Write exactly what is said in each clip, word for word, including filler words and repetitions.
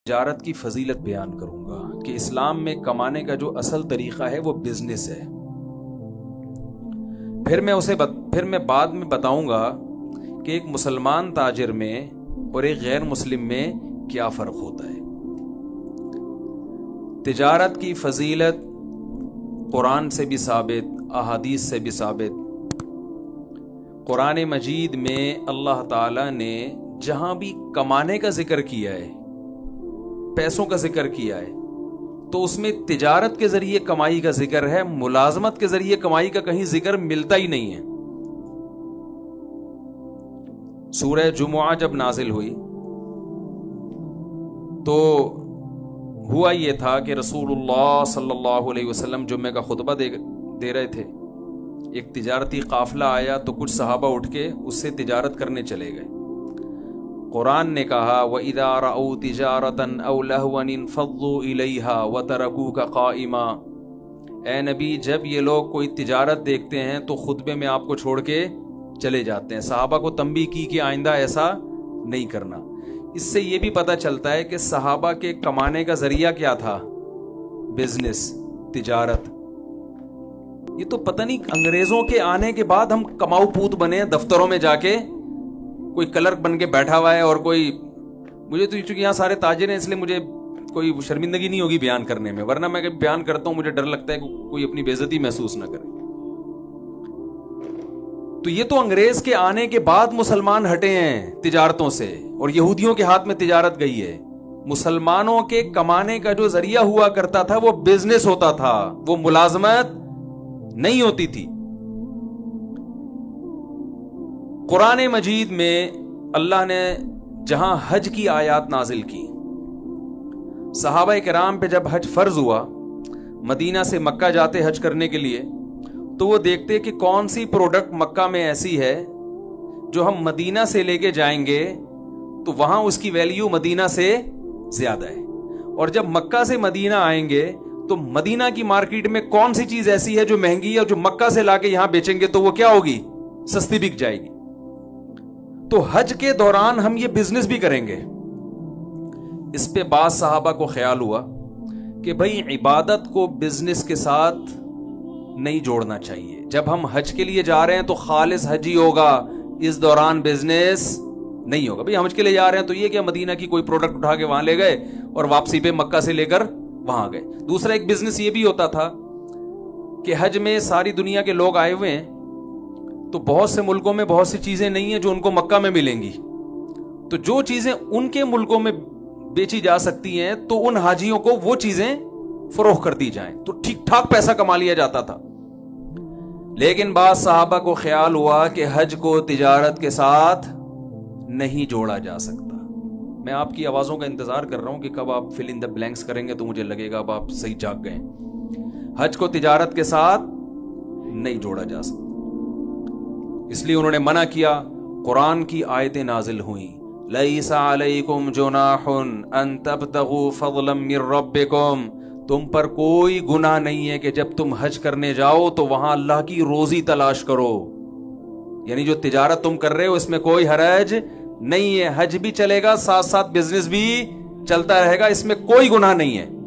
تجارت کی فضیلت بیان کروں گا کہ اسلام میں کمانے کا جو اصل طریقہ ہے وہ بزنس ہے. پھر میں اسے بت... پھر میں بعد میں بتاؤں گا کہ ایک مسلمان تاجر میں اور ایک غیر مسلم میں کیا فرق ہوتا ہے. تجارت کی فضیلت قرآن سے بھی ثابت، احادیث سے بھی ثابت. قرآن مجید میں اللہ تعالی نے جہاں بھی کمانے کا ذکر کیا ہے، پیسوں کا ذکر کیا ہے، تو اس میں تجارت کے ذریعے کمائی کا ذکر ہے. ملازمت کے ذریعے کمائی کا کہیں ذکر ملتا ہی نہیں ہے. سورہ جمعہ جب نازل ہوئی تو ہوا یہ تھا کہ رسول اللہ صلی اللہ علیہ وسلم جمعہ کا خطبہ دے, دے رہے تھے. ایک تجارتی قافلہ آیا تو کچھ صحابہ اٹھ کے اس سے تجارت کرنے چلے گئے. قرآن نے کہا وَإِذَا رَأَوْا تِجَارَةً أَوْ لَهْوًا انفَضُّوا إِلَيْهَا وَتَرَكُوكَ قَائِمًا. اے نبی، جب یہ لوگ کوئی تجارت دیکھتے ہیں تو خطبے میں آپ کو چھوڑ کے چلے جاتے ہیں. صحابہ کو تنبیہ کی کہ آئندہ ایسا نہیں کرنا. اس سے یہ بھی پتہ چلتا ہے کہ صحابہ کے کمانے کا ذریعہ کیا تھا؟ بزنس، تجارت. یہ تو پتہ نہیں انگریزوں کے آنے کے بعد ہم کماؤ پوت بنے، دفتروں میں جا کے کوئی کلرک بن کے بیٹھا ہوا ہے. اور کوئی مجھے تو چونکہ یہاں سارے تاجر ہیں اس لیے مجھے کوئی شرمندگی نہیں ہوگی بیان کرنے میں، ورنہ میں کبھی بیان کرتا ہوں مجھے ڈر لگتا ہے کہ کوئی اپنی بے عزتی محسوس نہ کرے. تو یہ تو انگریز کے آنے کے بعد مسلمان ہٹے ہیں تجارتوں سے، اور یہودیوں کے ہاتھ میں تجارت گئی ہے. مسلمانوں کے کمانے کا جو ذریعہ ہوا کرتا تھا وہ بزنس ہوتا تھا، وہ ملازمت نہیں ہوتی تھی. قرآن مجید میں اللہ نے جہاں حج کی آیات نازل کی، صحابہ کرام پہ جب حج فرض ہوا، مدینہ سے مکہ جاتے حج کرنے کے لیے، تو وہ دیکھتے کہ کون سی پروڈکٹ مکہ میں ایسی ہے جو ہم مدینہ سے لے کے جائیں گے تو وہاں اس کی ویلیو مدینہ سے زیادہ ہے، اور جب مکہ سے مدینہ آئیں گے تو مدینہ کی مارکیٹ میں کون سی چیز ایسی ہے جو مہنگی ہے اور جو مکہ سے لا کے یہاں بیچیں گے تو وہ کیا ہوگی؟ سستی بک جائے گی. تو حج کے دوران ہم یہ بزنس بھی کریں گے. اس پہ بعض صحابہ کو خیال ہوا کہ بھئی عبادت کو بزنس کے ساتھ نہیں جوڑنا چاہیے. جب ہم حج کے لیے جا رہے ہیں تو خالص حج ہی ہوگا، اس دوران بزنس نہیں ہوگا. بھئی ہم حج کے لیے جا رہے ہیں تو یہ کہ مدینہ کی کوئی پروڈکٹ اٹھا کے وہاں لے گئے اور واپسی پہ مکہ سے لے کر وہاں گئے. دوسرا ایک بزنس یہ بھی ہوتا تھا کہ حج میں ساری دنیا کے لوگ آئے ہوئے ہیں تو بہت سے ملکوں میں بہت سی چیزیں نہیں ہیں جو ان کو مکہ میں ملیں گی، تو جو چیزیں ان کے ملکوں میں بیچی جا سکتی ہیں تو ان حاجیوں کو وہ چیزیں فروخت کر دی جائیں، تو ٹھیک ٹھاک پیسہ کما لیا جاتا تھا. لیکن بعض صحابہ کو خیال ہوا کہ حج کو تجارت کے ساتھ نہیں جوڑا جا سکتا. میں آپ کی آوازوں کا انتظار کر رہا ہوں کہ کب آپ فل ان دا بلینکس کریں گے تو مجھے لگے گا اب آپ صحیح جاگ گئے. حج کو تجارت کے ساتھ نہیں جوڑا جا سکتا، اس لیے انہوں نے منع کیا. قرآن کی آیتیں نازل ہوئیں، لیس علیکم جناح ان تبتغوا فضلا من ربکم. تم پر کوئی گناہ نہیں ہے کہ جب تم حج کرنے جاؤ تو وہاں اللہ کی روزی تلاش کرو. یعنی جو تجارت تم کر رہے ہو اس میں کوئی حرج نہیں ہے، حج بھی چلے گا، ساتھ ساتھ بزنس بھی چلتا رہے گا، اس میں کوئی گناہ نہیں ہے.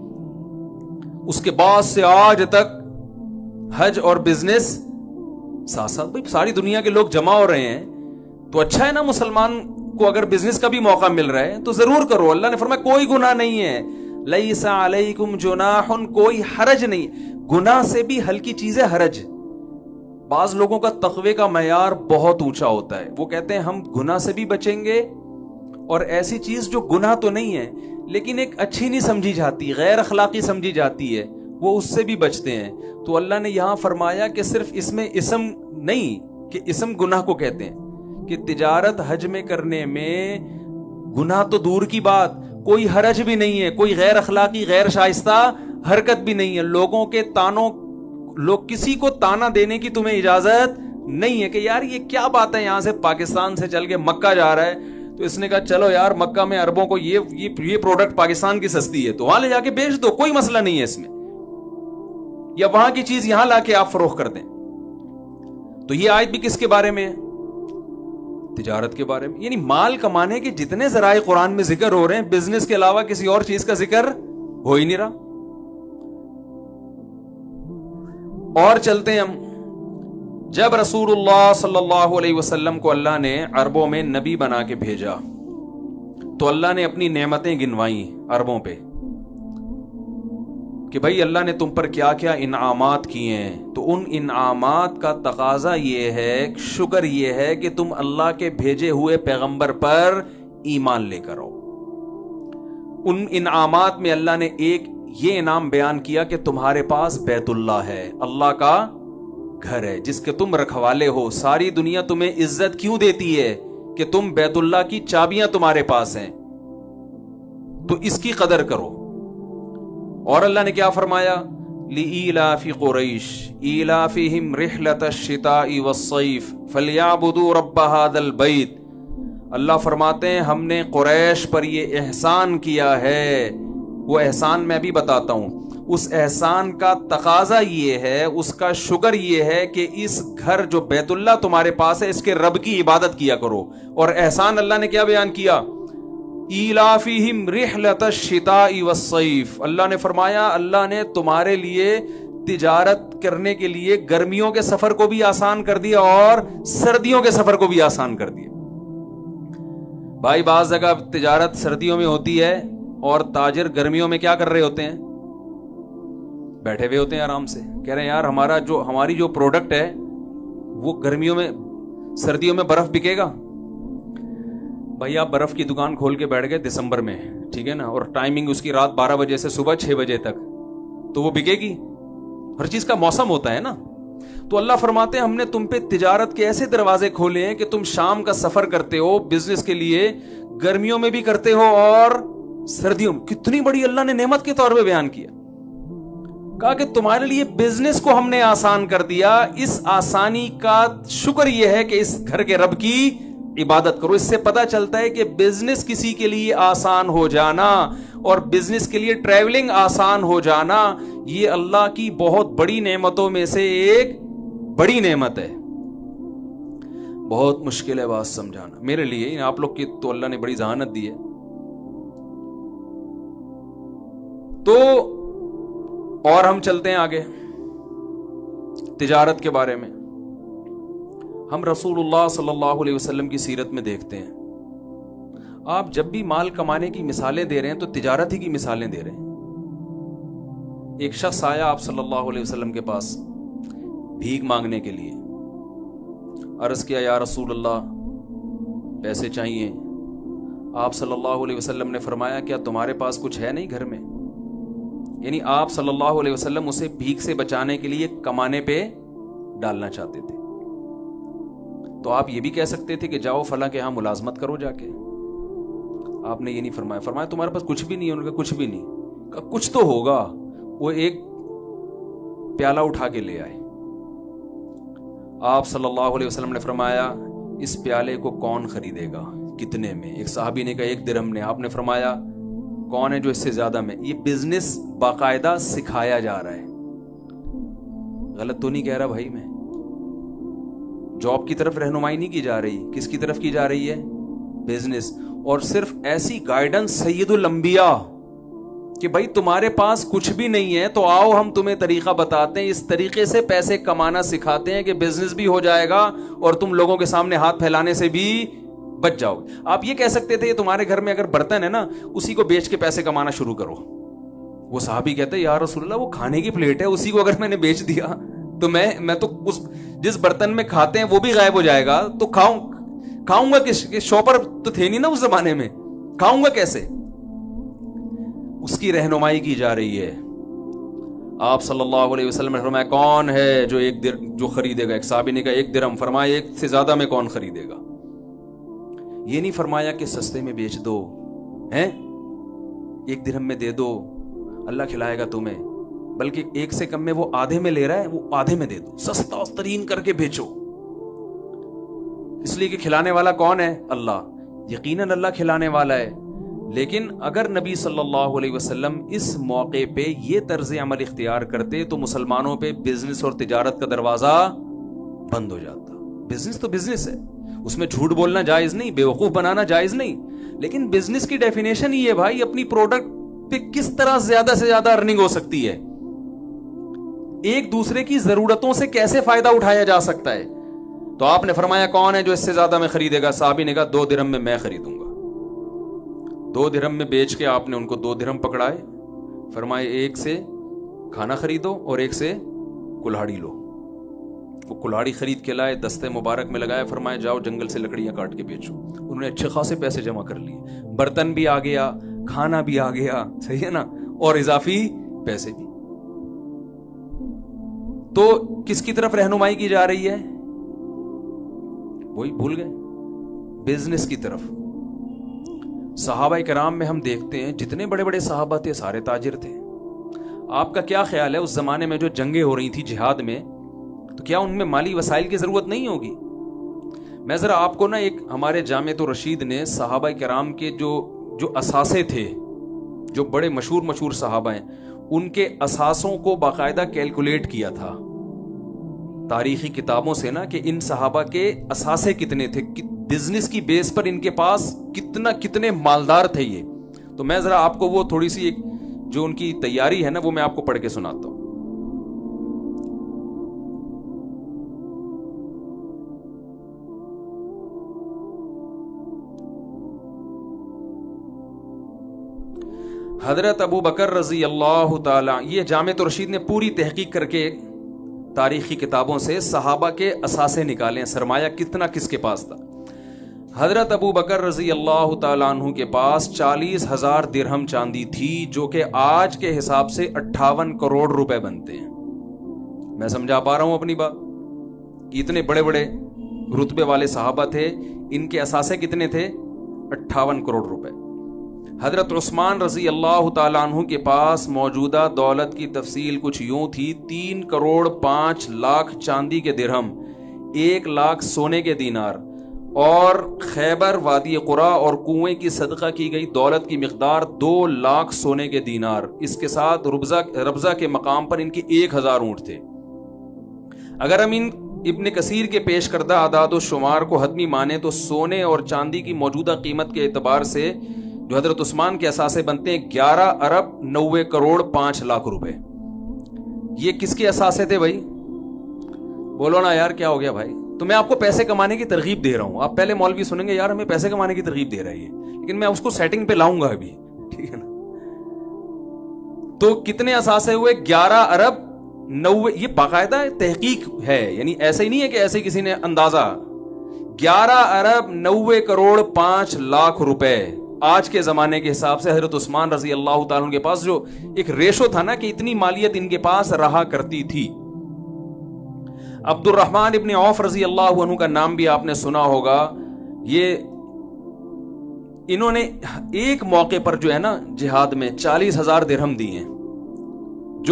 اس کے بعد سے آج تک حج اور بزنس ساتھ ساتھ. بھائی ساری دنیا کے لوگ جمع ہو رہے ہیں تو اچھا ہے نا، مسلمان کو اگر بزنس کا بھی موقع مل رہا ہے تو ضرور کرو. اللہ نے فرمایا کوئی گناہ نہیں ہے، لیس علیکم جناح، کوئی حرج نہیں. گناہ سے بھی ہلکی چیز ہے حرج. بعض لوگوں کا تقوی کا معیار بہت اونچا ہوتا ہے، وہ کہتے ہیں ہم گناہ سے بھی بچیں گے اور ایسی چیز جو گناہ تو نہیں ہے لیکن ایک اچھی نہیں سمجھی جاتی، غیر اخلاقی سمجھی جاتی ہے، وہ اس سے بھی بچتے ہیں. تو اللہ نے یہاں فرمایا کہ صرف اس میں اسم نہیں کہ اسم گناہ کو کہتے ہیں، کہ تجارت حج میں کرنے میں گناہ تو دور کی بات، کوئی حرج بھی نہیں ہے، کوئی غیر اخلاقی غیر شائستہ حرکت بھی نہیں ہے. لوگوں کے تانوں لوگ کسی کو تانا دینے کی تمہیں اجازت نہیں ہے کہ یار یہ کیا بات ہے، یہاں سے پاکستان سے چل کے مکہ جا رہا ہے تو اس نے کہا چلو یار مکہ میں عربوں کو یہ یہ پروڈکٹ پاکستان کی سستی ہے تو وہاں لے جا کے بیچ دو، کوئی مسئلہ نہیں ہے اس میں، یا وہاں کی چیز یہاں لا کے آپ فروخت کر دیں. تو یہ آیت بھی کس کے بارے میں ہے؟ تجارت کے بارے میں. یعنی مال کمانے کے جتنے ذرائع قرآن میں ذکر ہو رہے ہیں بزنس کے علاوہ کسی اور چیز کا ذکر ہو ہی نہیں رہا. اور چلتے ہیں ہم. جب رسول اللہ صلی اللہ علیہ وسلم کو اللہ نے عربوں میں نبی بنا کے بھیجا تو اللہ نے اپنی نعمتیں گنوائیں عربوں پہ کہ بھائی اللہ نے تم پر کیا کیا انعامات کیے ہیں. تو ان انعامات کا تقاضا یہ ہے, شکر یہ ہے کہ تم اللہ کے بھیجے ہوئے پیغمبر پر ایمان لے کر آؤ. ان انعامات میں اللہ نے ایک یہ انعام بیان کیا کہ تمہارے پاس بیت اللہ ہے, اللہ کا گھر ہے جس کے تم رکھوالے ہو. ساری دنیا تمہیں عزت کیوں دیتی ہے کہ تم بیت اللہ کی چابیاں تمہارے پاس ہیں, تو اس کی قدر کرو. اور اللہ نے کیا فرمایا, لِإِيلَافِ قُرَيْشٍ إِيلَافِهِمْ رِحْلَةَ الشِّتَاءِ وَالصَّيْفِ فَلْيَعْبُدُوا رَبَّ هَذَا الْبَيْتِ. اللہ فرماتے ہیں ہم نے قریش پر یہ احسان کیا ہے. وہ احسان میں بھی بتاتا ہوں. اس احسان کا تقاضا یہ ہے, اس کا شکر یہ ہے کہ اس گھر جو بیت اللہ تمہارے پاس ہے اس کے رب کی عبادت کیا کرو. اور احسان اللہ نے کیا بیان کیا, ایلافہم رحلۃ الشتاء والصیف. اللہ نے فرمایا اللہ نے تمہارے لیے تجارت کرنے کے لیے گرمیوں کے سفر کو بھی آسان کر دیا اور سردیوں کے سفر کو بھی آسان کر دیا. بھائی بعض جگہ تجارت سردیوں میں ہوتی ہے اور تاجر گرمیوں میں کیا کر رہے ہوتے ہیں, بیٹھے ہوئے ہوتے ہیں آرام سے, کہہ رہے ہیں یار ہمارا جو ہماری جو پروڈکٹ ہے وہ گرمیوں میں سردیوں میں برف بکے گا. بھائی آپ برف کی دکان کھول کے بیٹھ گئے دسمبر میں, ٹھیک ہے نا, اور ٹائمنگ اس کی رات بارہ بجے سے صبح چھ بجے تک, تو وہ بکے گی. ہر چیز کا موسم ہوتا ہے نا. تو اللہ فرماتے ہیں ہم نے تم پہ تجارت کے ایسے دروازے کھولے ہیں کہ تم شام کا سفر کرتے ہو بزنس کے لیے, گرمیوں میں بھی کرتے ہو اور سردیوں میں. کتنی بڑی اللہ نے نعمت کے طور پہ بیان کیا, کہا کہ تمہارے لیے بزنس کو ہم نے آسان کر دیا. اس آسانی کا شکر یہ ہے کہ اس گھر کے رب کی عبادت کرو. اس سے پتہ چلتا ہے کہ بزنس کسی کے لیے آسان ہو جانا اور بزنس کے لیے ٹریولنگ آسان ہو جانا یہ اللہ کی بہت بڑی نعمتوں میں سے ایک بڑی نعمت ہے. بہت مشکل ہے بات سمجھانا میرے لیے, آپ لوگ کی تو اللہ نے بڑی ذہانت دی ہے. تو اور ہم چلتے ہیں آگے تجارت کے بارے میں. ہم رسول اللہ صلی اللہ علیہ وسلم کی سیرت میں دیکھتے ہیں آپ جب بھی مال کمانے کی مثالیں دے رہے ہیں تو تجارت ہی کی مثالیں دے رہے ہیں. ایک شخص آیا آپ صلی اللہ علیہ وسلم کے پاس بھیک مانگنے کے لیے, عرض کیا یا رسول اللہ پیسے چاہیے. آپ صلی اللہ علیہ وسلم نے فرمایا کیا تمہارے پاس کچھ ہے نہیں گھر میں. یعنی آپ صلی اللہ علیہ وسلم اسے بھیک سے بچانے کے لیے کمانے پہ ڈالنا چاہتے تھے. تو آپ یہ بھی کہہ سکتے تھے کہ جاؤ فلاں کے ہاں ملازمت کرو جا کے. آپ نے یہ نہیں فرمایا, فرمایا تمہارے پاس کچھ بھی نہیں ہے. انہوں نے کہا کچھ بھی نہیں. کہا کچھ تو ہوگا. وہ ایک پیالہ اٹھا کے لے آئے. آپ صلی اللہ علیہ وسلم نے فرمایا اس پیالے کو کون خریدے گا, کتنے میں. ایک صحابی نے کہا ایک درہم نے. آپ نے فرمایا کون ہے جو اس سے زیادہ میں. یہ بزنس باقاعدہ سکھایا جا رہا ہے. غلط تو نہیں کہہ رہا بھائی میں. جاب کی طرف رہنمائی نہیں کی جا رہی, کس کی طرف کی جا رہی ہے, بزنس. اور صرف ایسی گائیڈنس سید الانبیاء کہ بھائی تمہارے پاس کچھ بھی نہیں ہے تو آؤ ہم تمہیں طریقہ بتاتے ہیں, اس طریقے سے پیسے کمانا سکھاتے ہیں کہ بزنس بھی ہو جائے گا اور تم لوگوں کے سامنے ہاتھ پھیلانے سے بھی بچ جاؤ. آپ یہ کہہ سکتے تھے تمہارے گھر میں اگر برتن ہے نا اسی کو بیچ کے پیسے کمانا شروع کرو. وہ صحابی کہتے ہیں یا رسول اللہ وہ کھانے کی پلیٹ ہے, اسی کو اگر میں نے بیچ دیا تو میں میں تو اس جس برتن میں کھاتے ہیں وہ بھی غائب ہو جائے گا, تو کھاؤں کھاؤں گا کس, شاپر تو تھے نہیں نا اس زمانے میں, کھاؤں گا کیسے. اس کی رہنمائی کی جا رہی ہے. آپ صلی اللہ علیہ وسلم نے فرمایا کون ہے جو ایک در جو خریدے گا. ایک صحابی نے کہا ایک درہم. فرمایا ایک سے زیادہ میں کون خریدے گا. یہ نہیں فرمایا کہ سستے میں بیچ دو, ہیں ایک درہم میں دے دو اللہ کھلائے گا تمہیں, بلکہ ایک سے کم میں وہ آدھے میں لے رہا ہے وہ آدھے میں دے دو, سستا ترین کر کے بیچو. اس لیے کہ کھلانے والا کون ہے, اللہ. یقیناً اللہ کھلانے والا ہے. لیکن اگر نبی صلی اللہ علیہ وسلم اس موقع پہ یہ طرز عمل اختیار کرتے تو مسلمانوں پہ بزنس اور تجارت کا دروازہ بند ہو جاتا. بزنس تو بزنس ہے, اس میں جھوٹ بولنا جائز نہیں, بیوقوف بنانا جائز نہیں, لیکن بزنس کی ڈیفینیشن ہی ہے بھائی اپنی پروڈکٹ پہ کس طرح زیادہ سے زیادہ ارننگ ہو سکتی ہے, ایک دوسرے کی ضرورتوں سے کیسے فائدہ اٹھایا جا سکتا ہے. تو آپ نے فرمایا کون ہے جو اس سے زیادہ میں خریدے گا؟ صحابی نے کہا دو درہم میں میں خریدوں گا. دو درہم میں بیچ کے آپ نے ان کو دو درہم پکڑائے, فرمائے ایک سے کھانا خریدو اور ایک سے کلہاڑی لو. وہ کلہاڑی خرید کے لائے, دستے مبارک میں لگایا, فرمایا جاؤ جنگل سے لکڑیاں کاٹ کے بیچو. انہوں نے اچھے خاصے پیسے جمع کر لیے, برتن بھی آ گیا, کھانا بھی آ گیا, صحیح ہے نا, اور اضافی پیسے بھی. تو کس کی طرف رہنمائی کی جا رہی ہے؟ وہی بھول گئے, بزنس کی طرف. صحابہ کرام میں ہم دیکھتے ہیں جتنے بڑے بڑے صحابہ تھے سارے تاجر تھے. آپ کا کیا خیال ہے اس زمانے میں جو جنگیں ہو رہی تھی جہاد میں, تو کیا ان میں مالی وسائل کی ضرورت نہیں ہوگی؟ میں ذرا آپ کو نا ایک ہمارے جامعۃ الرشید نے صحابہ کرام کے جو جو اثاثے تھے, جو بڑے مشہور مشہور صحابہ ہیں, ان کے اثاثوں کو باقاعدہ کیلکولیٹ کیا تھا تاریخی کتابوں سے نا, کہ ان صحابہ کے اثاثے کتنے تھے, بزنس کی بیس پر ان کے پاس کتنا کتنے مالدار تھے یہ. تو میں ذرا آپ کو وہ تھوڑی سی ایک جو ان کی تیاری ہے نا وہ میں آپ کو پڑھ کے سناتا ہوں. حضرت ابو بکر رضی اللہ تعالی, یہ جامعۃ الرشید نے پوری تحقیق کر کے تاریخی کتابوں سے صحابہ کے اثاثے نکالے ہیں, سرمایہ کتنا کس کے پاس تھا. حضرت ابو بکر رضی اللہ تعالیٰ عنہ کے پاس چالیس ہزار درہم چاندی تھی, جو کہ آج کے حساب سے اٹھاون کروڑ روپے بنتے ہیں. میں سمجھا پا رہا ہوں اپنی بات؟ اتنے بڑے بڑے رتبے والے صحابہ تھے, ان کے اثاثے کتنے تھے؟ اٹھاون کروڑ روپے. حضرت عثمان رضی اللہ تعالیٰ عنہ کے پاس موجودہ دولت کی تفصیل کچھ یوں تھی: تین کروڑ پانچ لاکھ چاندی کے درہم, ایک لاکھ سونے کے دینار, اور خیبر, وادی قرا اور کنویں کی صدقہ کی گئی دولت کی مقدار دو لاکھ سونے کے دینار. اس کے ساتھ ربضہ ربضہ کے مقام پر ان کے ایک ہزار اونٹ تھے. اگر ہم ان ابن کثیر کے پیش کردہ اعداد و شمار کو حتمی مانے تو سونے اور چاندی کی موجودہ قیمت کے اعتبار سے جو حضرت عثمان کے اثاثے بنتے ہیں گیارہ ارب نوے کروڑ پانچ لاکھ روپے. یہ کس کے اثاثے تھے بھائی؟ بولو نا یار, کیا ہو گیا بھائی؟ تو میں آپ کو پیسے کمانے کی ترغیب دے رہا ہوں. آپ پہلے مولوی سنیں گے یار ہمیں پیسے کمانے کی ترغیب دے رہا ہے, لیکن میں اس کو سیٹنگ پہ لاؤں گا ابھی, ٹھیک ہے نا. تو کتنے اثاثے ہوئے؟ گیارہ ارب نوے. یہ باقاعدہ تحقیق ہے, یعنی ایسے ہی نہیں ہے کہ ایسے کسی نے اندازہ. گیارہ ارب نوے کروڑ پانچ لاکھ روپے آج کے زمانے کے حساب سے. حضرت عثمان رضی اللہ تعالیٰ کے پاس جو ایک ریشو تھا نا کہ اتنی مالیت ان کے پاس رہا کرتی تھی. عبد الرحمن ابن عوف رضی اللہ عنہ کا نام بھی آپ نے سنا ہوگا. یہ انہوں نے ایک موقع پر جو ہے نا جہاد میں چالیس ہزار درہم دی ہیں, جو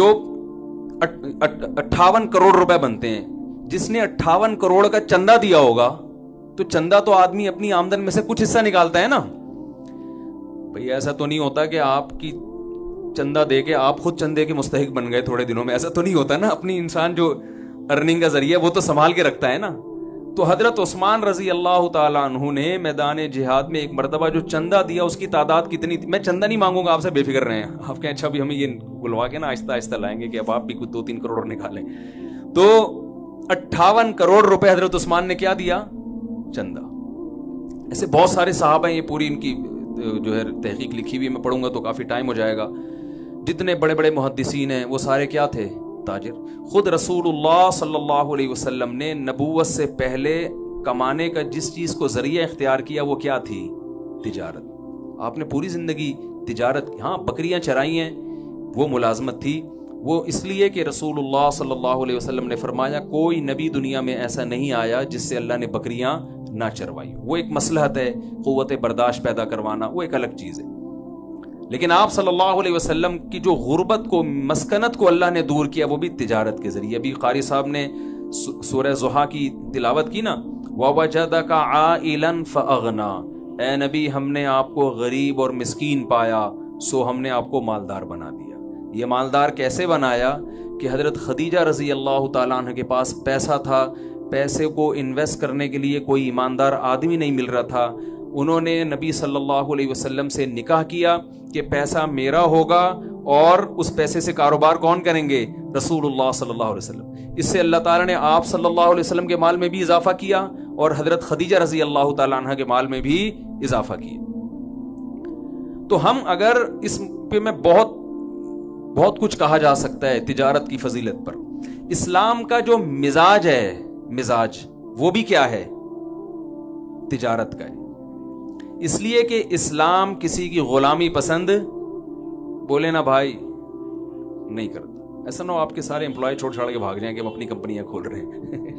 اٹھاون کروڑ روپے بنتے ہیں. جس نے اٹھاون کروڑ کا چندہ دیا ہوگا, تو چندہ تو آدمی اپنی آمدن میں سے کچھ حصہ نکالتا ہے نا بھئی. ایسا تو نہیں ہوتا کہ آپ کی چندہ دے کے آپ خود چندے کے مستحق بن گئے تھوڑے دنوں میں, ایسا تو نہیں ہوتا نا. اپنی انسان جو ارننگ کا ذریعہ وہ تو سنبھال کے رکھتا ہے نا. تو حضرت عثمان رضی اللہ تعالیٰ عنہ نے میدان جہاد میں ایک مرتبہ جو چندہ دیا اس کی تعداد کتنی تھی؟ میں چندہ نہیں مانگوں گا آپ سے, بے فکر رہے ہیں. آپ کہیں اچھا بھی ہمیں یہ بلوا کے نا آہستہ آہستہ لائیں گے کہ اب آپ بھی کچھ دو تین کروڑ نکالیں. تو اٹھاون کروڑ روپے حضرت عثمان نے کیا دیا؟ چندہ. ایسے بہت سارے صحابہ ہیں, یہ پوری ان کی جو ہے تحقیق لکھی ہوئی, میں پڑھوں گا تو کافی ٹائم ہو جائے گا. جتنے بڑے بڑے محدثین ہیں وہ سارے کیا تھے؟ تاجر. خود رسول اللہ صلی اللہ علیہ وسلم نے نبوت سے پہلے کمانے کا جس چیز کو ذریعہ اختیار کیا وہ کیا تھی؟ تجارت. آپ نے پوری زندگی تجارت کی. ہاں بکریاں چرائی ہیں وہ ملازمت تھی, وہ اس لیے کہ رسول اللہ صلی اللہ علیہ وسلم نے فرمایا کوئی نبی دنیا میں ایسا نہیں آیا جس سے اللہ نے بکریاں نہ چروائی. وہ ایک مصلحت ہے, قوت برداشت پیدا کروانا وہ ایک الگ چیز ہے. لیکن آپ صلی اللہ علیہ وسلم کی جو غربت کو, مسکنت کو اللہ نے دور کیا وہ بھی تجارت کے ذریعے. ابھی قاری صاحب نے سورہ ضحیٰ کی تلاوت کی نا, وَوَجَدَكَ عَائِلًا فَأَغْنَا, اے نبی ہم نے آپ کو غریب اور مسکین پایا سو ہم نے آپ کو مالدار بنا دیا. یہ مالدار کیسے بنایا کہ حضرت خدیجہ رضی اللہ تعالیٰ عنہ کے پاس پیسہ تھا پیسے کو انویسٹ کرنے کے لیے کوئی ایماندار آدمی نہیں مل رہا تھا. انہوں نے نبی صلی اللہ علیہ وسلم سے نکاح کیا کہ پیسہ میرا ہوگا اور اس پیسے سے کاروبار کون کریں گے؟ رسول اللہ صلی اللہ علیہ وسلم. اس سے اللہ تعالیٰ نے آپ صلی اللہ علیہ وسلم کے مال میں بھی اضافہ کیا اور حضرت خدیجہ رضی اللہ تعالیٰ عنہ کے مال میں بھی اضافہ کیا. تو ہم اگر اس پہ میں بہت بہت کچھ کہا جا سکتا ہے تجارت کی فضیلت پر. اسلام کا جو مزاج ہے مزاج وہ بھی کیا ہے؟ تجارت کا ہے. اس لیے کہ اسلام کسی کی غلامی پسند بولے نا بھائی نہیں کرتا. ایسا نہ ہو آپ کے سارے امپلائی چھوڑ چھاڑ کے بھاگ جائیں کہ ہم اپنی کمپنیاں کھول رہے ہیں.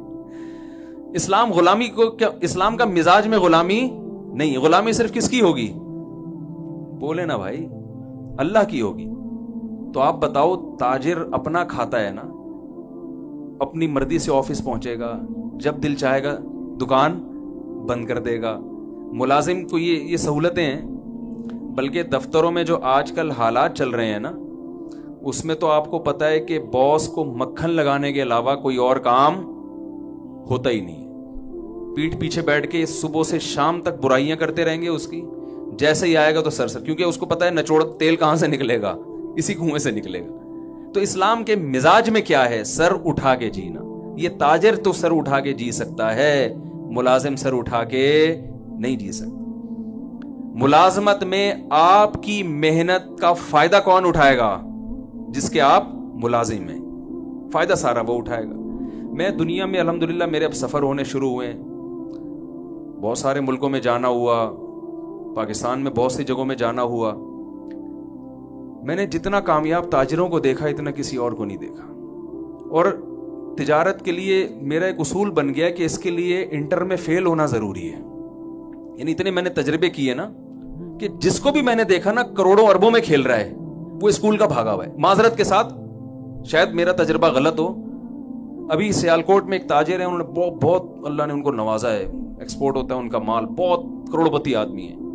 اسلام غلامی کو کیا، اسلام کا مزاج میں غلامی نہیں. غلامی صرف کس کی ہوگی؟ بولے نا بھائی اللہ کی ہوگی. تو آپ بتاؤ تاجر اپنا کھاتا ہے نا، اپنی مرضی سے آفس پہنچے گا، جب دل چاہے گا دکان بند کر دے گا. ملازم کو یہ یہ سہولتیں ہیں. بلکہ دفتروں میں جو آج کل حالات چل رہے ہیں نا، اس میں تو آپ کو پتا ہے کہ باس کو مکھن لگانے کے علاوہ کوئی اور کام ہوتا ہی نہیں ہے. پیٹھ پیچھے بیٹھ کے صبح سے شام تک برائیاں کرتے رہیں گے اس کی. جیسے ہی آئے گا تو سر سر، کیونکہ اس کو پتا ہے نچوڑ تیل کہاں سے نکلے گا، اسی کنویں سے نکلے گا. تو اسلام کے مزاج میں کیا ہے؟ سر اٹھا کے جینا. یہ تاجر تو سر اٹھا کے جی سکتا ہے، ملازم سر اٹھا کے نہیں جی سکتا. ملازمت میں آپ کی محنت کا فائدہ کون اٹھائے گا؟ جس کے آپ ملازم ہیں. فائدہ سارا وہ اٹھائے گا. میں دنیا میں الحمدللہ میرے اب سفر ہونے شروع ہوئے ہیں. بہت سارے ملکوں میں جانا ہوا، پاکستان میں بہت سی جگہوں میں جانا ہوا. میں نے جتنا کامیاب تاجروں کو دیکھا اتنا کسی اور کو نہیں دیکھا. اور تجارت کے لیے میرا ایک اصول بن گیا کہ اس کے لیے انٹر میں فیل ہونا ضروری ہے. یعنی اتنے میں نے تجربے کیے نا کہ جس کو بھی میں نے دیکھا نا کروڑوں اربوں میں کھیل رہا ہے وہ اسکول کا بھاگا ہوا ہے. معذرت کے ساتھ شاید میرا تجربہ غلط ہو. ابھی سیالکوٹ میں ایک تاجر ہیں، انہوں نے بہت بہت اللہ نے ان کو نوازا ہے، ایکسپورٹ ہوتا ہے ان کا مال، بہت کروڑ پتی آدمی ہے.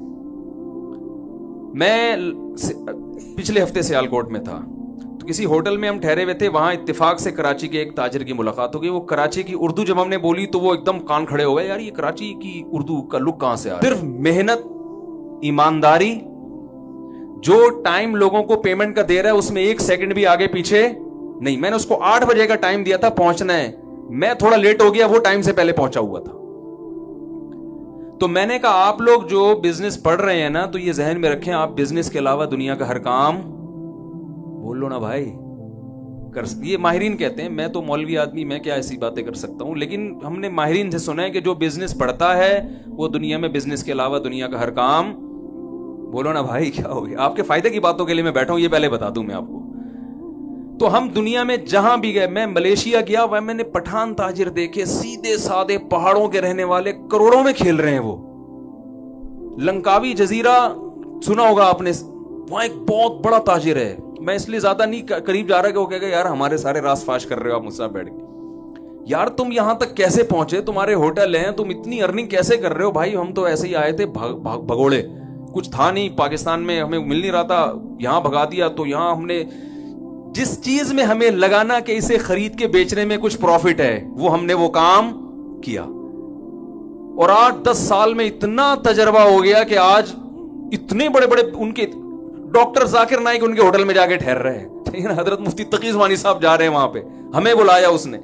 میں پچھلے ہفتے سیالکوٹ میں تھا تو کسی ہوٹل میں ہم ٹھہرے ہوئے تھے. وہاں اتفاق سے کراچی کے ایک تاجر کی ملاقات ہو گئی. وہ کراچی کی اردو جب ہم نے بولی تو وہ ایک دم کان کھڑے ہو گئے، یار یہ کراچی کی اردو کا لک کہاں سے آیا؟ صرف محنت، ایمانداری. جو ٹائم لوگوں کو پیمنٹ کا دے رہا ہے اس میں ایک سیکنڈ بھی آگے پیچھے نہیں. میں نے اس کو آٹھ بجے کا ٹائم دیا تھا پہنچنا ہے، میں تھوڑا لیٹ ہو گیا، وہ ٹائم سے پہلے پہنچا ہوا تھا. تو میں نے کہا آپ لوگ جو بزنس پڑھ رہے ہیں نا تو یہ ذہن میں رکھیں آپ بزنس کے علاوہ دنیا کا ہر کام بول لو نا بھائی کر. یہ ماہرین کہتے ہیں، میں تو مولوی آدمی، میں کیا ایسی باتیں کر سکتا ہوں. لیکن ہم نے ماہرین سے سنا ہے کہ جو بزنس پڑھتا ہے وہ دنیا میں بزنس کے علاوہ دنیا کا ہر کام بولو نا بھائی. کیا ہو گیا؟ آپ کے فائدے کی باتوں کے لیے میں بیٹھا ہوں، یہ پہلے بتا دوں میں آپ کو. تو ہم دنیا میں جہاں بھی گئے، میں ملیشیا گیا، وہ میں نے پٹھان تاجر دیکھے، سیدھے سادے پہاڑوں کے رہنے والے، کروڑوں میں کھیل رہے ہیں. وہ لنکاوی جزیرہ سنا ہوگا آپ نے، وہاں ایک بہت بڑا تاجر ہے. میں اس لیے زیادہ نہیں قریب جا رہا کہ وہ کہے گا یار ہمارے سارے راز فاش کر رہے ہو آپ مجھ سے بیٹھ کے. یار تم یہاں تک کیسے پہنچے؟ تمہارے ہوٹل ہیں، تم اتنی ارننگ کیسے کر رہے ہو؟ بھائی ہم تو ایسے ہی آئے تھے بھگوڑے، کچھ تھا نہیں، پاکستان میں ہمیں مل نہیں رہا تھا، یہاں بھگا دیا. تو یہاں ہم نے جس چیز میں ہمیں لگانا کہ اسے خرید کے بیچنے میں کچھ پروفٹ ہے وہ ہم نے وہ کام کیا. اور آٹھ دس سال میں اتنا تجربہ ہو گیا کہ آج اتنے بڑے بڑے ان کے ڈاکٹر ذاکر نائک ان کے ہوٹل میں جا کے ٹھہر رہے ہیں. حضرت مفتی تقی عثمانی صاحب جا رہے ہیں وہاں پہ، ہمیں بلایا اس نے.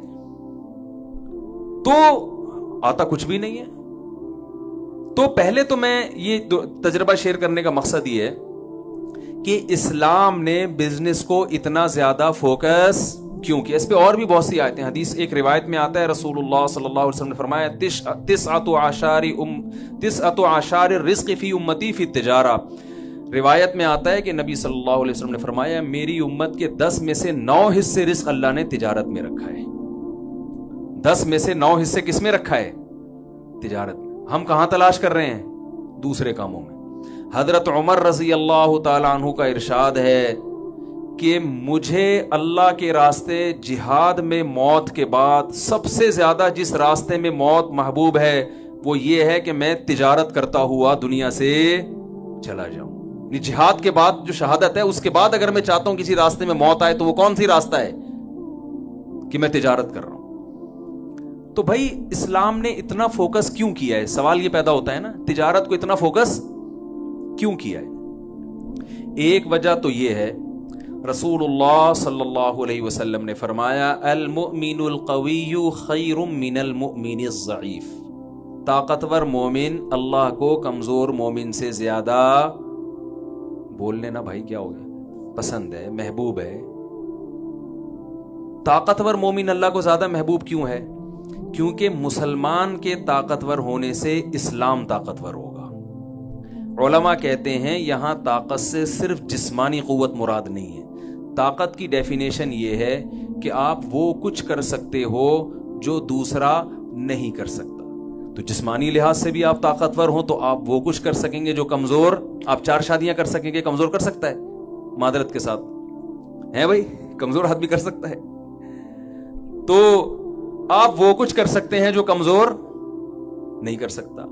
تو آتا کچھ بھی نہیں ہے. تو پہلے تو میں یہ تجربہ شیئر کرنے کا مقصد یہ ہے کہ اسلام نے بزنس کو اتنا زیادہ فوکس کیوں کیا. اس پہ اور بھی بہت سی آیتیں. حدیث ایک روایت میں آتا ہے رسول اللہ صلی اللہ علیہ وسلم نے فرمایا تسعۃ عشار ام تسعۃ عشار الرزق فی امتی فی التجارہ. روایت میں آتا ہے کہ نبی صلی اللہ علیہ وسلم نے فرمایا میری امت کے دس میں سے نو حصے رزق اللہ نے تجارت میں رکھا ہے. دس میں سے نو حصے کس میں رکھا ہے؟ تجارت میں. ہم کہاں تلاش کر رہے ہیں؟ دوسرے کاموں میں. حضرت عمر رضی اللہ تعالی عنہ کا ارشاد ہے کہ مجھے اللہ کے راستے جہاد میں موت کے بعد سب سے زیادہ جس راستے میں موت محبوب ہے وہ یہ ہے کہ میں تجارت کرتا ہوا دنیا سے چلا جاؤں. جہاد کے بعد جو شہادت ہے اس کے بعد اگر میں چاہتا ہوں کسی راستے میں موت آئے تو وہ کون سی راستہ ہے؟ کہ میں تجارت کر رہا ہوں. تو بھائی اسلام نے اتنا فوکس کیوں کیا ہے؟ سوال یہ پیدا ہوتا ہے نا، تجارت کو اتنا فوکس کیوں کیا ہے؟ ایک وجہ تو یہ ہے، رسول اللہ صلی اللہ علیہ وسلم نے فرمایا المؤمن القوی خیر من المؤمن الضعیف، طاقتور مومن اللہ کو کمزور مومن سے زیادہ، بولنے نا بھائی کیا ہو گیا، پسند ہے، محبوب ہے۔ طاقتور مومن اللہ کو زیادہ محبوب کیوں ہے؟ کیونکہ مسلمان کے طاقتور ہونے سے اسلام طاقتور ہوگا۔ علماء کہتے ہیں یہاں طاقت سے صرف جسمانی قوت مراد نہیں ہے، طاقت کی ڈیفینیشن یہ ہے کہ آپ وہ کچھ کر سکتے ہو جو دوسرا نہیں کر سکتا۔ تو جسمانی لحاظ سے بھی آپ طاقتور ہوں تو آپ وہ کچھ کر سکیں گے جو کمزور، آپ چار شادیاں کر سکیں گے، کمزور کر سکتا ہے معذرت کے ساتھ ہے بھائی، کمزور آدمی کر سکتا ہے، تو آپ وہ کچھ کر سکتے ہیں جو کمزور نہیں کر سکتا۔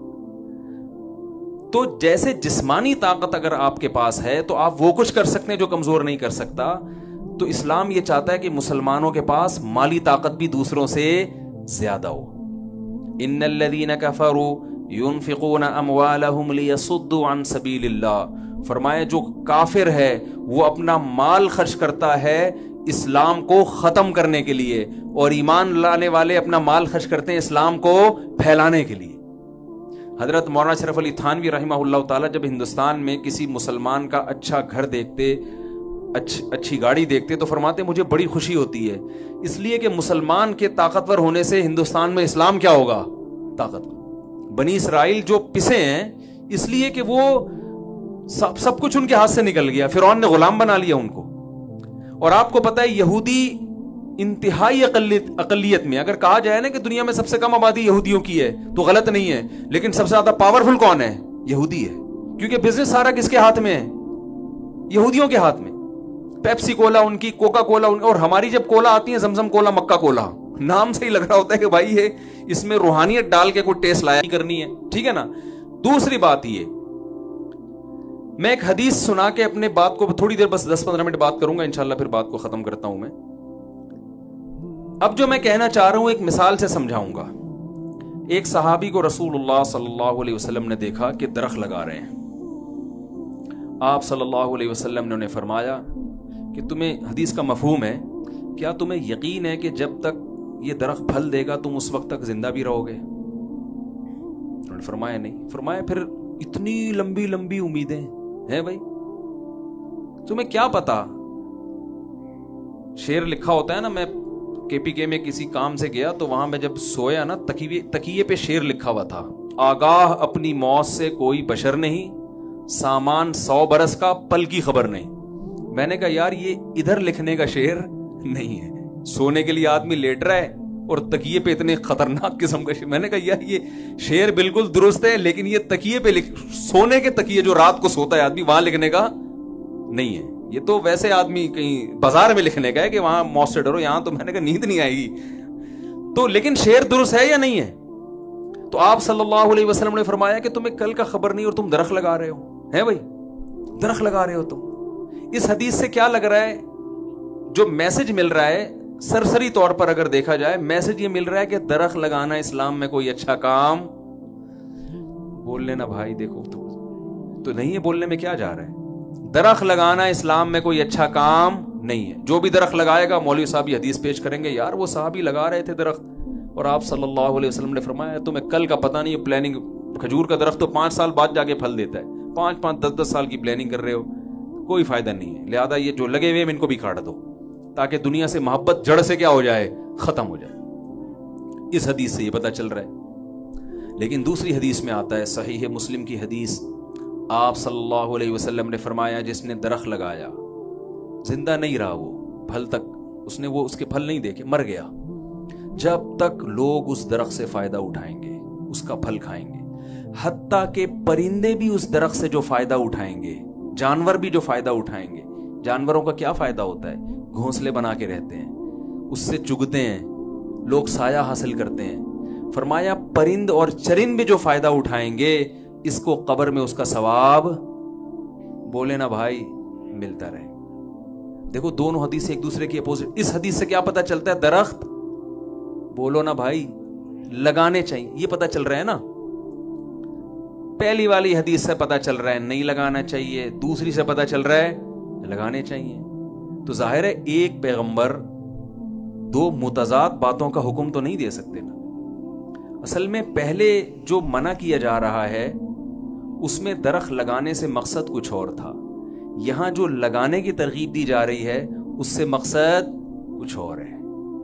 تو جیسے جسمانی طاقت اگر آپ کے پاس ہے تو آپ وہ کچھ کر سکتے ہیں جو کمزور نہیں کر سکتا، تو اسلام یہ چاہتا ہے کہ مسلمانوں کے پاس مالی طاقت بھی دوسروں سے زیادہ ہو۔ ان الذين كفروا ينفقون اموالهم ليصدوا عن سبيل اللہ، فرمایا جو کافر ہے وہ اپنا مال خرچ کرتا ہے اسلام کو ختم کرنے کے لیے، اور ایمان لانے والے اپنا مال خرچ کرتے ہیں اسلام کو پھیلانے کے لیے۔ حضرت مولانا شرف علی تھانوی رحمہ اللہ تعالیٰ جب ہندوستان میں کسی مسلمان کا اچھا گھر دیکھتے، اچھی گاڑی دیکھتے تو فرماتے مجھے بڑی خوشی ہوتی ہے، اس لیے کہ مسلمان کے طاقتور ہونے سے ہندوستان میں اسلام کیا ہوگا؟ طاقتور۔ بنی اسرائیل جو پسے ہیں اس لیے کہ وہ سب سب کچھ ان کے ہاتھ سے نکل گیا، فرعون نے غلام بنا لیا ان کو۔ اور آپ کو پتہ ہے یہودی انتہائی اقلیت اقلیت میں، اگر کہا جائے نا کہ دنیا میں سب سے کم آبادی یہودیوں کی ہے تو غلط نہیں ہے، لیکن سب سے زیادہ پاورفل کون ہے؟ یہودی ہے، کیونکہ بزنس سارا کس کے ہاتھ میں ہے؟ یہودیوں کے ہاتھ میں۔ پیپسی کولا ان کی، کوکا کولا ان کی، اور ہماری جب کولا آتی ہے زمزم کولا، مکہ کولا، نام سے ہی لگ رہا ہوتا ہے کہ بھائی یہ اس میں روحانیت ڈال کے کوئی ٹیسٹ لایا کرنی ہے، ٹھیک ہے نا۔ دوسری بات یہ، میں ایک حدیث سنا کے اپنے بات کو تھوڑی دیر بس دس پندرہ منٹ بات کروں گا انشاءاللہ، پھر بات کو ختم کرتا ہوں میں۔ اب جو میں کہنا چاہ رہا ہوں ایک مثال سے سمجھاؤں گا۔ ایک صحابی کو رسول اللہ صلی اللہ علیہ وسلم نے دیکھا کہ درخت لگا رہے ہیں۔ آپ صلی اللہ علیہ وسلم نے انہیں فرمایا کہ تمہیں، حدیث کا مفہوم ہے، کیا تمہیں یقین ہے کہ جب تک یہ درخت پھل دے گا تم اس وقت تک زندہ بھی رہو گے؟ انہوں نے فرمایا نہیں۔ فرمایا پھر اتنی لمبی لمبی امیدیں ہیں بھائی، تمہیں کیا پتا؟ شعر لکھا ہوتا ہے نا، میں کے پی کے میں کسی کام سے گیا تو وہاں میں جب سویا نا، تکیے تکیے پہ شعر لکھا ہوا تھا، آگاہ اپنی موت سے کوئی بشر نہیں، سامان سو برس کا پل کی خبر نہیں۔ میں نے کہا یار یہ ادھر لکھنے کا شعر نہیں ہے، سونے کے لیے آدمی لیٹ رہا ہے اور تکیے پہ اتنے خطرناک قسم کا شعر۔ میں نے کہا یار یہ شعر بالکل درست ہے، لیکن یہ تکیے پہ لکھ، سونے کے تکیے جو رات کو سوتا ہے آدمی، وہاں لکھنے کا نہیں ہے۔ یہ تو ویسے آدمی کہیں بازار میں لکھنے کا ہے کہ وہاں موت سے ڈرو، یہاں تو میں نے کہا نیند نہیں آئے گی۔ تو لیکن شعر درست ہے یا نہیں ہے؟ تو آپ صلی اللہ علیہ وسلم نے فرمایا کہ تمہیں کل کا خبر نہیں اور تم درخت لگا رہے ہو، ہے بھائی درخت لگا رہے ہو تم۔ اس حدیث سے کیا لگ رہا ہے؟ جو میسج مل رہا ہے سرسری طور پر اگر دیکھا جائے، میسج یہ مل رہا ہے کہ درخت لگانا اسلام میں کوئی اچھا کام، بول لینا بھائی دیکھو تو, تو نہیں ہے، بولنے میں کیا جا رہا ہے؟ درخت لگانا اسلام میں کوئی اچھا کام نہیں ہے۔ جو بھی درخت لگائے گا مولوی صاحب یہ حدیث پیش کریں گے، یار وہ صحابی لگا رہے تھے درخت، اور آپ صلی اللہ علیہ وسلم نے فرمایا تمہیں کل کا پتہ نہیں، پلاننگ، کھجور کا درخت تو پانچ سال بعد جا کے پھل دیتا ہے، پانچ پانچ دس دس سال کی پلاننگ کر رہے ہو، کوئی فائدہ نہیں ہے۔ لہذا یہ جو لگے ہوئے ان کو بھی کاٹ دو تاکہ دنیا سے محبت جڑ سے کیا ہو جائے، ختم ہو جائے۔ اس حدیث سے یہ پتہ چل رہا ہے۔ لیکن دوسری حدیث میں آتا ہے، صحیح مسلم کی حدیث، آپ صلی اللہ علیہ وسلم نے فرمایا جس نے درخت لگایا، زندہ نہیں رہا، وہ پھل تک اس نے وہ اس کے پھل نہیں دیکھے، مر گیا، جب تک لوگ اس درخت سے فائدہ اٹھائیں گے اس کا پھل کھائیں گے، حتیٰ کہ پرندے بھی اس درخت سے جو فائدہ اٹھائیں گے، جانور بھی جو فائدہ اٹھائیں گے۔ جانوروں کا کیا فائدہ ہوتا ہے؟ گھونسلے بنا کے رہتے ہیں، اس سے چگتے ہیں، لوگ سایہ حاصل کرتے ہیں۔ فرمایا پرند اور چرند بھی جو فائدہ اٹھائیں گے، اس کو قبر میں اس کا ثواب، بولے نا بھائی، ملتا رہے۔ دیکھو دونوں حدیث ایک دوسرے کی اپوزٹ۔ اس حدیث سے کیا پتہ چلتا ہے؟ درخت، بولو نا بھائی، لگانے چاہیے. یہ پتہ چل رہا ہے نا, پہلی والی حدیث سے پتہ چل رہا ہے نہیں لگانا چاہیے, دوسری سے پتہ چل رہا ہے لگانے چاہیے. تو ظاہر ہے ایک پیغمبر دو متضاد باتوں کا حکم تو نہیں دے سکتے نا. اصل میں پہلے جو منع کیا جا رہا ہے اس میں درخت لگانے سے مقصد کچھ اور تھا, یہاں جو لگانے کی ترغیب دی جا رہی ہے اس سے مقصد کچھ اور ہے.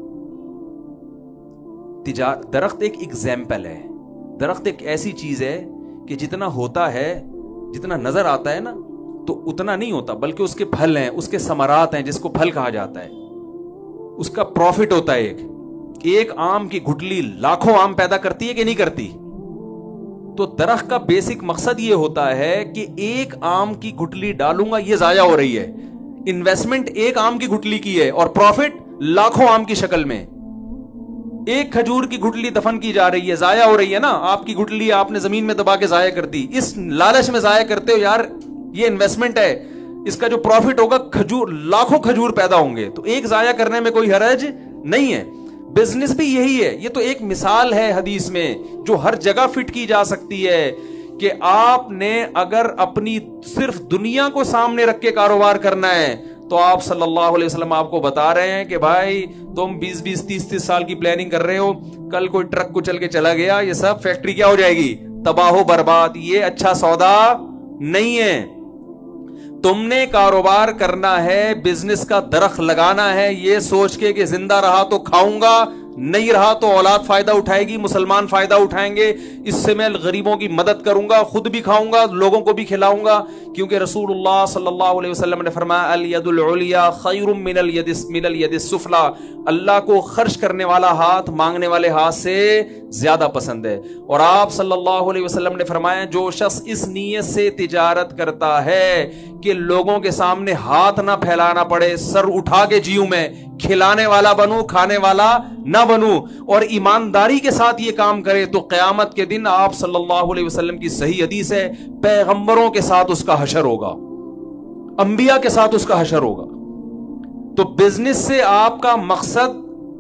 تجارت, درخت ایک ایگزامپل ہے. درخت ایک ایسی چیز ہے کہ جتنا ہوتا ہے, جتنا نظر آتا ہے نا, تو اتنا نہیں ہوتا, بلکہ اس کے پھل ہیں, اس کے ثمرات ہیں جس کو پھل کہا جاتا ہے, اس کا پروفٹ ہوتا ہے. ایک ایک آم کی گٹلی لاکھوں آم پیدا کرتی ہے کہ نہیں کرتی؟ تو درخت کا بیسک مقصد یہ ہوتا ہے کہ ایک آم کی گٹلی ڈالوں گا یہ ضائع ہو رہی ہے, انویسٹمنٹ ایک آم کی گٹلی کی ہے اور پروفٹ لاکھوں آم کی شکل میں. ایک کھجور کی گٹلی دفن کی جا رہی ہے, ضائع ہو رہی ہے نا, آپ کی گٹلی آپ نے زمین میں دبا کے ضائع کر دی, اس لالچ میں ضائع کرتے ہو یار یہ انویسٹمنٹ ہے, اس کا جو پروفٹ ہوگا کھجور لاکھوں کھجور پیدا ہوں گے, تو ایک ضائع کرنے میں کوئی حرج نہیں ہے. بزنس بھی یہی ہے. یہ تو ایک مثال ہے حدیث میں جو ہر جگہ فٹ کی جا سکتی ہے کہ آپ نے اگر اپنی صرف دنیا کو سامنے رکھ کے کاروبار کرنا ہے تو آپ صلی اللہ علیہ وسلم آپ کو بتا رہے ہیں کہ بھائی تم بیس بیس تیس تیس سال کی پلاننگ کر رہے ہو, کل کوئی ٹرک کو چل کے چلا گیا, یہ سب فیکٹری کیا ہو جائے گی, تباہ و برباد. یہ اچھا سودا نہیں ہے. تم نے کاروبار کرنا ہے, بزنس کا درخت لگانا ہے یہ سوچ کے کہ زندہ رہا تو کھاؤں گا, نہیں رہا تو اولاد فائدہ اٹھائے گی, مسلمان فائدہ اٹھائیں گے, اس سے میں غریبوں کی مدد کروں گا, خود بھی کھاؤں گا, لوگوں کو بھی کھلاؤں گا. کیونکہ رسول اللہ صلی اللہ علیہ وسلم نے فرمایا الید العلیا خیر من الید من الید السفلی, اللہ کو خرچ کرنے والا ہاتھ مانگنے والے ہاتھ سے زیادہ پسند ہے. اور آپ صلی اللہ علیہ وسلم نے فرمایا جو شخص اس نیت سے تجارت کرتا ہے کہ لوگوں کے سامنے ہاتھ نہ پھیلانا پڑے, سر اٹھا کے جیوں میں, کھلانے والا بنوں کھانے والا نہ بنوں, اور ایمانداری کے ساتھ یہ کام کرے, تو قیامت کے دن آپ صلی اللہ علیہ وسلم کی صحیح حدیث ہے پیغمبروں کے ساتھ اس کا حشر ہوگا, انبیاء کے ساتھ اس کا حشر ہوگا. تو بزنس سے آپ کا مقصد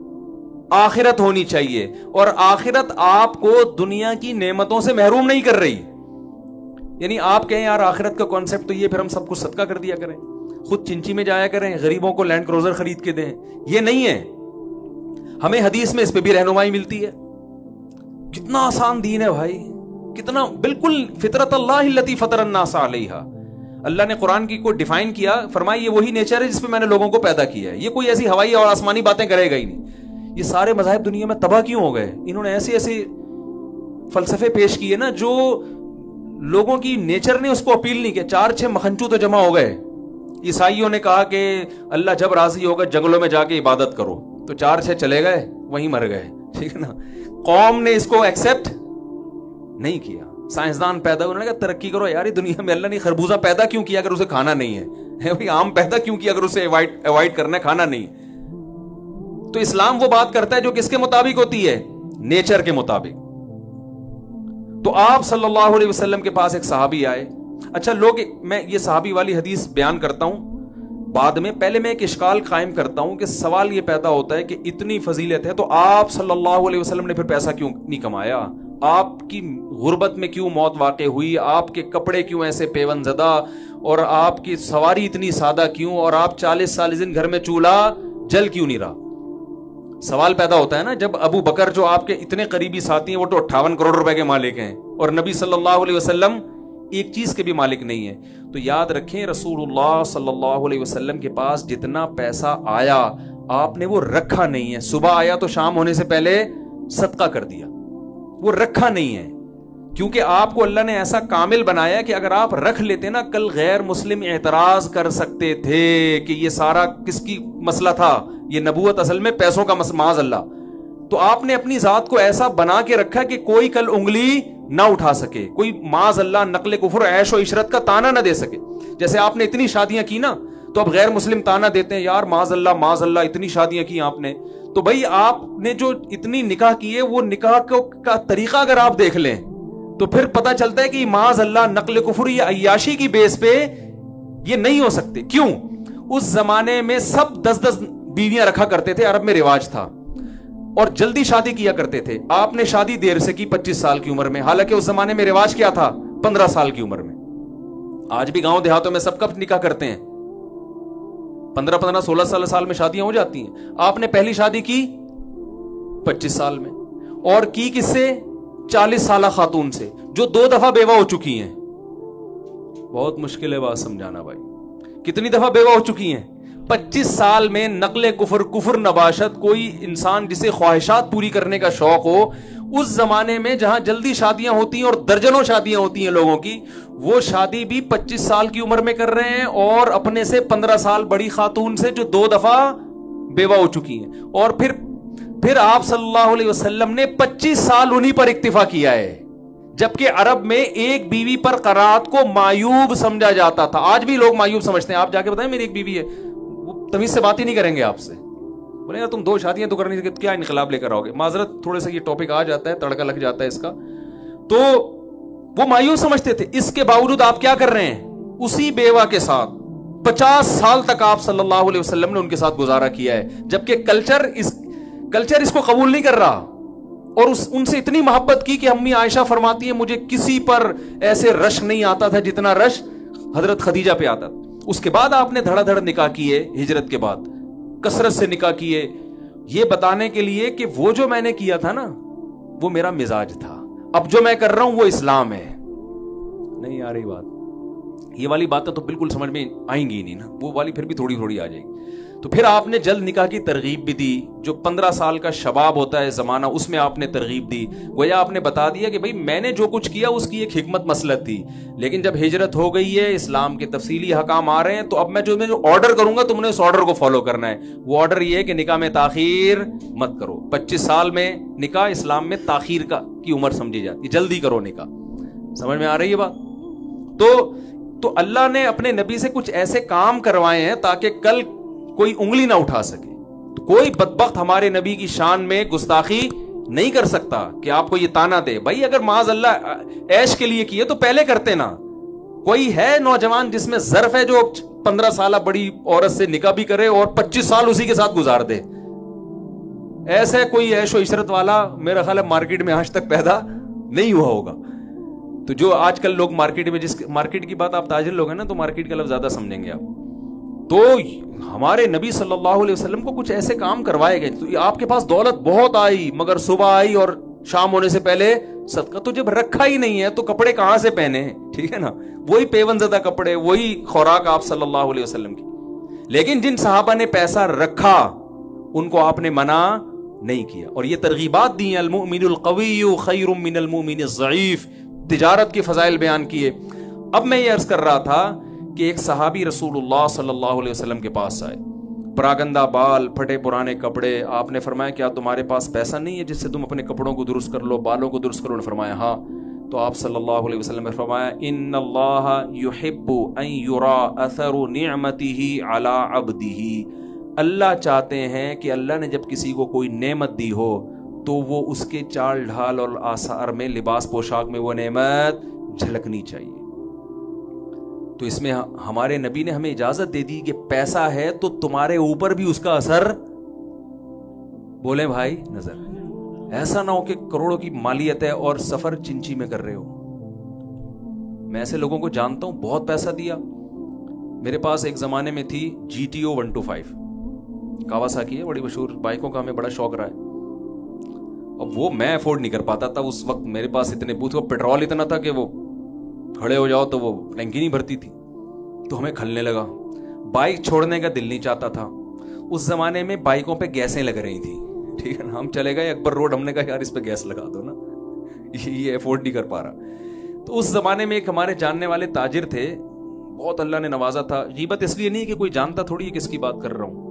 آخرت ہونی چاہیے, اور آخرت آپ کو دنیا کی نعمتوں سے محروم نہیں کر رہی. یعنی آپ کہیں یار آخرت کا کانسیپٹ تو یہ پھر ہم سب کچھ صدقہ کر دیا کریں, خود چنچی میں جایا کریں, غریبوں کو لینڈ کروزر خرید کے دیں, یہ نہیں ہے. ہمیں حدیث میں اس پہ بھی رہنمائی ملتی ہے. کتنا آسان دین ہے بھائی, کتنا بالکل فطرت اللہ التی فطر الناس علیہا. اللہ نے قرآن کی کو ڈیفائن کیا, فرمایا یہ وہی نیچر ہے جس پہ میں نے لوگوں کو پیدا کیا ہے, یہ کوئی ایسی ہوائی اور آسمانی باتیں کرے گا ہی نہیں. یہ سارے مذاہب دنیا میں تباہ کیوں ہو گئے؟ انہوں نے ایسے ایسے فلسفے پیش کیے نا جو لوگوں کی نیچر نے اس کو اپیل نہیں کیا. چار چھ مکھنچو تو جمع ہو گئے. عیسائیوں نے کہا کہ اللہ جب راضی ہوگا جنگلوں میں جا کے عبادت کرو, تو چار چھ چلے گئے, وہیں مر گئے, ٹھیک ہے نا. قوم نے اس کو ایکسپٹ نہیں کیا. سائنسدان پیدا ہوئے, انہوں نے کہا ترقی کرو یار, دنیا میں اللہ نے خربوزہ پیدا کیوں کیا اگر اسے کھانا نہیں ہے, آم پیدا کیوں کیا اگر اسے اوائڈ کرنا ہے, کھانا نہیں. تو اسلام وہ بات کرتا ہے جو کس کے مطابق ہوتی ہے, نیچر کے مطابق. تو آپ صلی اللہ علیہ وسلم کے پاس ایک صحابی آئے. اچھا لوگ, میں یہ صحابی والی حدیث بیان کرتا ہوں بعد میں, پہلے میں ایک اشکال قائم کرتا ہوں کہ سوال یہ پیدا ہوتا ہے کہ اتنی فضیلت ہے تو آپ صلی اللہ علیہ وسلم نے پھر پیسہ کیوں نہیں کمایا, آپ کی غربت میں کیوں موت واقع ہوئی, آپ کے کپڑے کیوں ایسے پیون زدہ, اور آپ کی سواری اتنی سادہ کیوں, اور آپ چالیس چالیس دن گھر میں چولہا جل کیوں نہیں رہا. سوال پیدا ہوتا ہے نا جب ابو بکر جو آپ کے اتنے قریبی ساتھی ہیں وہ تو اٹھاون کروڑ روپے کے مالک ہیں, اور نبی صلی اللہ علیہ وسلم ایک چیز کے بھی مالک نہیں ہے. تو یاد رکھیں رسول اللہ صلی اللہ علیہ وسلم کے پاس جتنا پیسہ آیا آپ نے وہ رکھا نہیں ہے. صبح آیا تو شام ہونے سے پہلے صدقہ کر دیا, وہ رکھا نہیں ہے, کیونکہ آپ کو اللہ نے ایسا کامل بنایا کہ اگر آپ رکھ لیتے نا کل غیر مسلم اعتراض کر سکتے تھے کہ یہ سارا کس کی مسئلہ تھا, یہ نبوت اصل میں پیسوں کا معاذ اللہ. تو آپ نے اپنی ذات کو ایسا بنا کے رکھا کہ کوئی کل انگلی نہ اٹھا سکے, کوئی معاذ اللہ نقل کفر عیش و عشرت کا تانا نہ دے سکے. جیسے آپ نے اتنی شادیاں کی نا تو اب غیر مسلم تانا دیتے ہیں یار معاذ اللہ معاذ اللہ اتنی شادیاں کی آپ نے. تو بھائی آپ نے جو اتنی نکاح کی ہے وہ نکاح کا طریقہ اگر آپ دیکھ لیں تو پھر پتہ چلتا ہے کہ معاذ اللہ نقل کفر یا عیاشی کی بیس پہ یہ نہیں ہو سکتے. کیوں؟ اس زمانے میں سب دس دس بیویاں رکھا کرتے تھے, عرب میں رواج تھا. اور جلدی شادی کیا کرتے تھے. آپ نے شادی دیر سے کی پچیس سال کی عمر میں, حالانکہ اس زمانے میں رواج کیا تھا, پندرہ سال کی عمر میں. آج بھی گاؤں دیہاتوں میں سب کب نکاح کرتے ہیں, پندرہ پندرہ سولہ سولہ سال میں شادیاں ہو جاتی ہیں. آپ نے پہلی شادی کی پچیس سال میں, اور کی کس سے؟ چالیس سالہ خاتون سے جو دو دفعہ بیوہ ہو چکی ہیں. بہت مشکل ہے بات سمجھانا بھائی. کتنی دفعہ بیوہ ہو چکی ہیں؟ پچیس سال میں. نقل کفر, کفر نباشت. کوئی انسان جسے خواہشات پوری کرنے کا شوق ہو, اس زمانے میں جہاں جلدی شادیاں ہوتی ہیں اور درجنوں شادیاں ہوتی ہیں لوگوں کی, وہ شادی بھی پچیس سال کی عمر میں کر رہے ہیں, اور اپنے سے پندرہ سال بڑی خاتون سے جو دو دفعہ بیوہ ہو چکی ہیں. اور پھر پھر آپ صلی اللہ علیہ وسلم نے پچیس سال انہی پر اکتفا کیا ہے, جبکہ عرب میں ایک بیوی پر قرات کو معیوب سمجھا جاتا تھا. آج بھی لوگ معیوب سمجھتے ہیں. آپ جا کے بتائیں میری ایک بیوی ہے, وہ تمیز سے بات ہی نہیں کریں گے آپ سے. بولیں گے تم دو شادیاں تو کرنی تھی, کیا انقلاب لے کر آؤ گے. معذرت, تھوڑے سے یہ ٹاپک آ جاتا ہے, تڑکا لگ جاتا ہے اس کا. تو وہ مایوب سمجھتے تھے. اس کے باوجود آپ کیا کر رہے ہیں؟ اسی بیوہ کے ساتھ پچاس سال تک آپ صلی اللہ علیہ وسلم نے ان کے ساتھ گزارا کیا ہے, جبکہ کلچر اس کلچر اس کو قبول نہیں کر رہا. اور اس ان سے اتنی محبت کی کہ امی عائشہ فرماتی ہے مجھے کسی پر ایسے رش نہیں آتا تھا جتنا رش حضرت خدیجہ پہ آتا. اس کے بعد آپ نے دھڑا دھڑ نکاح کیے, ہجرت کے بعد کثرت سے نکاح کیے, یہ بتانے کے لیے کہ وہ جو میں نے کیا تھا نا وہ میرا مزاج تھا, اب جو میں کر رہا ہوں وہ اسلام ہے. نہیں آ رہی بات؟ یہ والی باتیں تو بالکل سمجھ میں آئیں گی ہی نہیں نا, وہ والی پھر بھی تھوڑی تھوڑی آ جائے گی. تو پھر آپ نے جلد نکاح کی ترغیب بھی دی. جو پندرہ سال کا شباب ہوتا ہے زمانہ, اس میں آپ نے ترغیب دی. گویا آپ نے بتا دیا کہ بھئی میں نے جو کچھ کیا اس کی ایک حکمت مسلک تھی, لیکن جب ہجرت ہو گئی ہے, اسلام کے تفصیلی حکام آ رہے ہیں, تو اب میں جو میں جو آرڈر کروں گا تم نے اس آرڈر کو فالو کرنا ہے. وہ آرڈر یہ ہے کہ نکاح میں تاخیر مت کرو. پچیس سال میں نکاح اسلام میں تاخیر کا کی عمر سمجھی جاتی, جلدی کرو نکاح. سمجھ میں آ رہی ہے بات؟ تو تو اللہ نے اپنے نبی سے کچھ ایسے کام کروائے ہیں تاکہ کل کوئی انگلی نہ اٹھا سکے. تو کوئی بدبخت ہمارے نبی کی شان میں گستاخی نہیں کر سکتا کہ آپ کو یہ تانا دے. بھائی اگر معاذ اللہ عیش کے لیے کیے تو پہلے کرتے نا. کوئی ہے نوجوان جس میں ظرف ہے جو پندرہ سالہ بڑی عورت سے نکاح بھی کرے اور پچیس سال اسی کے ساتھ گزار دے؟ ایسے کوئی عیش و عشرت والا میرا خیال ہے مارکیٹ میں آج تک پیدا نہیں ہوا ہوگا. تو جو آج کل لوگ مارکیٹ میں, جس مارکیٹ کی بات آپ تاجر لوگ ہیں نا, تو مارکیٹ کا لفظ زیادہ سمجھیں گے آپ. تو ہمارے نبی صلی اللہ علیہ وسلم کو کچھ ایسے کام کروائے گئے. تو آپ کے پاس دولت بہت آئی, مگر صبح آئی اور شام ہونے سے پہلے صدقہ. تو جب رکھا ہی نہیں ہے تو کپڑے کہاں سے پہنے ہیں؟ ٹھیک ہے نا, وہی پیون زدہ کپڑے, وہی خوراک آپ صلی اللہ علیہ وسلم کی. لیکن جن صحابہ نے پیسہ رکھا ان کو آپ نے منع نہیں کیا, اور یہ ترغیبات دی ہیں. المؤمن القوی خیر من المؤمن الضعیف, تجارت کے فضائل بیان کیے. اب میں یہ عرض کر رہا تھا کہ ایک صحابی رسول اللہ صلی اللہ علیہ وسلم کے پاس آئے, پراگندہ بال, پھٹے پرانے کپڑے. آپ نے فرمایا کیا تمہارے پاس پیسہ نہیں ہے جس سے تم اپنے کپڑوں کو درست کر لو, بالوں کو درست کرو؟ نے فرمایا ہاں. تو آپ صلی اللہ علیہ وسلم نے فرمایا ان اللہ یحب ان یرا اثر نعمتہ علی عبدہ, اللہ چاہتے ہیں کہ اللہ نے جب کسی کو کوئی نعمت دی ہو تو وہ اس کے چال ڈھال اور آثار میں, لباس پوشاک میں وہ نعمت جھلکنی چاہیے. تو اس میں ہمارے نبی نے ہمیں اجازت دے دی کہ پیسہ ہے تو تمہارے اوپر بھی اس کا اثر, بولیں بھائی, نظر. ایسا نہ ہو کہ کروڑوں کی مالیت ہے اور سفر چنچی میں کر رہے ہو. میں ایسے لوگوں کو جانتا ہوں, بہت پیسہ دیا. میرے پاس ایک زمانے میں تھی جی ٹی او ون ٹو فائیو, کاواساکی ہے, بڑی مشہور بائکوں کا ہمیں بڑا شوق رہا ہے. اب وہ میں افورڈ نہیں کر پاتا تھا اس وقت. میرے پاس اتنے بوتھ کا پیٹرول اتنا تھا کہ وہ کھڑے ہو جاؤ تو وہ ٹینکی نہیں بھرتی تھی. تو ہمیں کھلنے لگا, بائک چھوڑنے کا دل نہیں چاہتا تھا. اس زمانے میں بائکوں پہ گیسیں لگ رہی تھی, ٹھیک ہے نا. ہم چلے گئے اکبر روڈ, ہم نے کہا یار اس پہ گیس لگا دو نا, یہ افورڈ نہیں کر پا رہا. تو اس زمانے میں ایک ہمارے جاننے والے تاجر تھے, بہت اللہ نے نوازا تھا. غیبت اس لیے نہیں کہ کوئی جانتا تھوڑی ہے کس کی بات کر رہا ہوں,